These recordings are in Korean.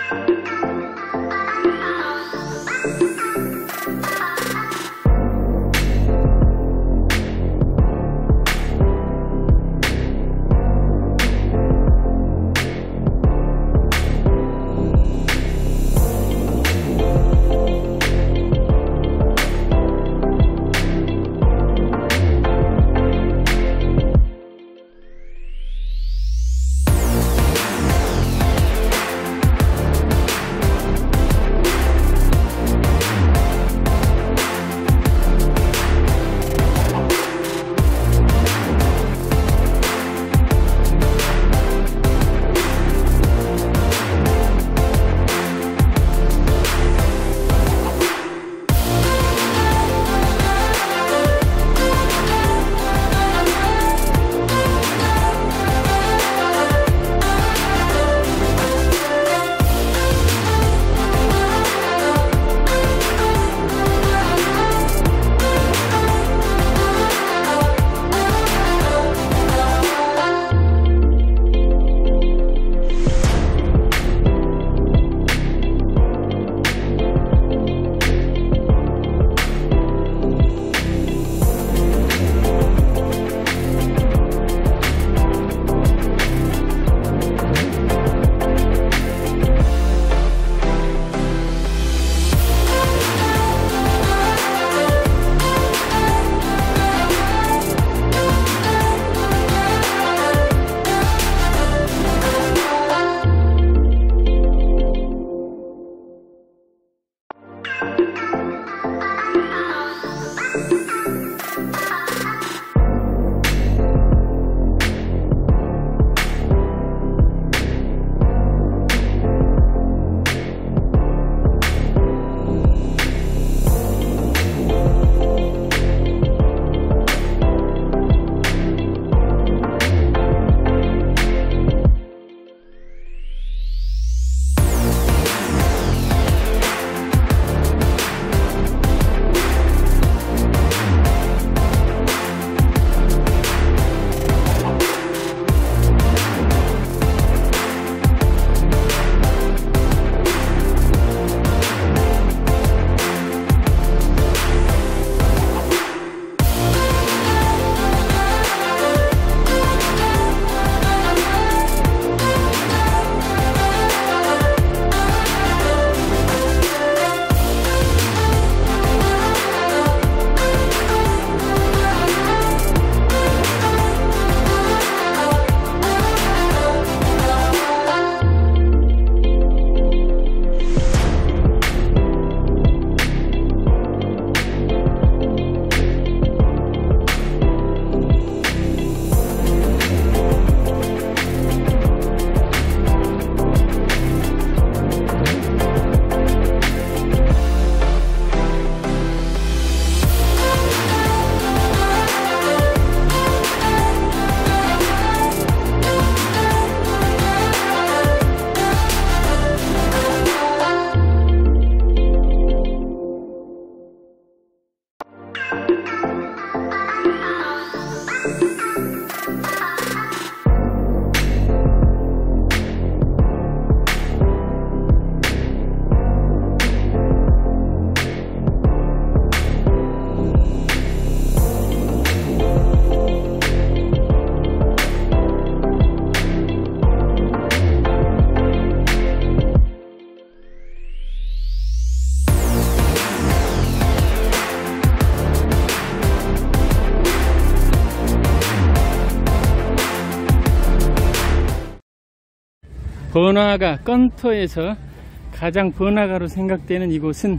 번화가 건터에서 가장 번화가로 생각되는 이곳은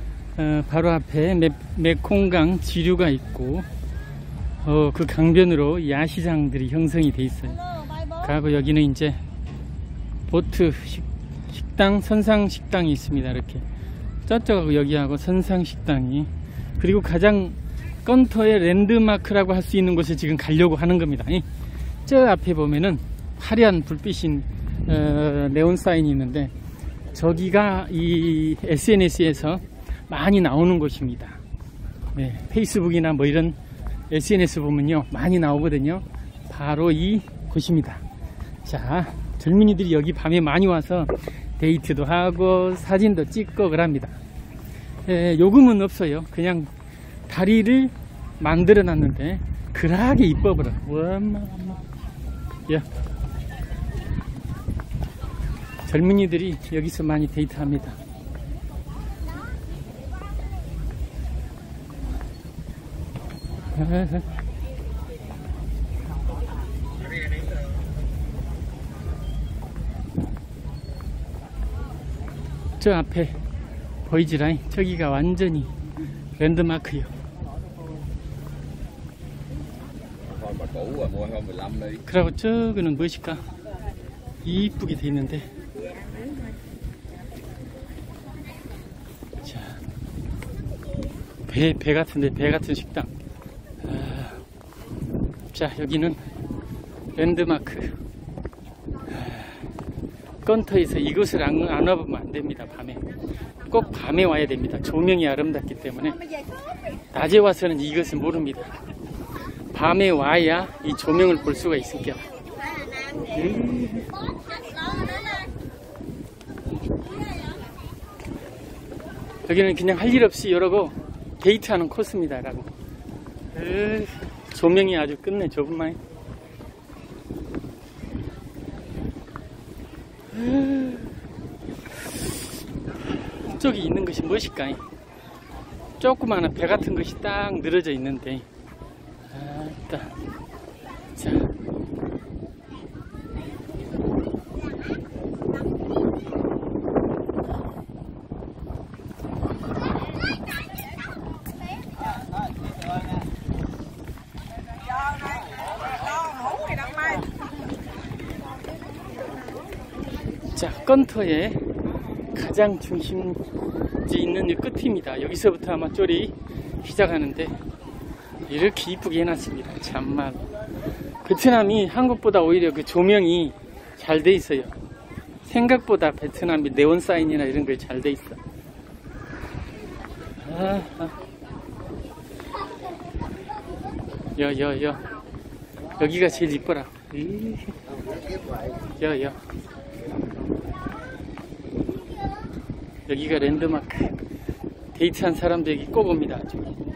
바로 앞에 메콩강 지류가 있고 그 강변으로 야시장들이 형성이 돼 있어요. 그리고 여기는 이제 보트 식당, 선상식당이 있습니다. 이렇게 저쪽하고 여기하고 선상식당이, 그리고 가장 건터의 랜드마크라고 할 수 있는 곳에 지금 가려고 하는 겁니다. 저 앞에 보면은 화려한 불빛인 네온 사인이 있는데, 저기가 이 SNS에서 많이 나오는 곳입니다. 네, 페이스북이나 뭐 이런 SNS 보면요 많이 나오거든요. 바로 이 곳입니다. 자, 젊은이들이 여기 밤에 많이 와서 데이트도 하고 사진도 찍고 그럽니다. 요금은 없어요. 그냥 다리를 만들어 놨는데 그러하게 이뻐버려. 야. 젊은이들이 여기서 많이 데이트합니다. 저 앞에 보이지라잉? 저기가 완전히 랜드마크요. 그리고 저거는 무엇일까? 이쁘게 돼 있는데. 자, 배 같은데, 배 같은 식당. 자, 여기는 랜드마크. 건터에서 이곳을 안 와보면 안 됩니다. 밤에 꼭 밤에 와야 됩니다. 조명이 아름답기 때문에. 낮에 와서는 이것을 모릅니다. 밤에 와야 이 조명을 볼 수가 있을게요. 여기는 그냥 할 일 없이 이러고 데이트하는 코스입니다. 라고. 조명이 아주 끝내. 좁은마이. 저기 있는 것이 무엇일까? 조그마한 배 같은 것이 딱 늘어져 있는데. 자. 자, 건터의 가장 중심지 있는 이 끝입니다. 여기서부터 아마 쫄이 시작하는데 이렇게 이쁘게 해놨습니다. 참말 베트남이 한국보다 오히려 그 조명이 잘 돼 있어요. 생각보다 베트남이 네온 사인이나 이런 걸 잘 돼 있어. 여기가 제일 이뻐라. 여기가 랜드마크. 데이트한 사람들이 꼭 옵니다.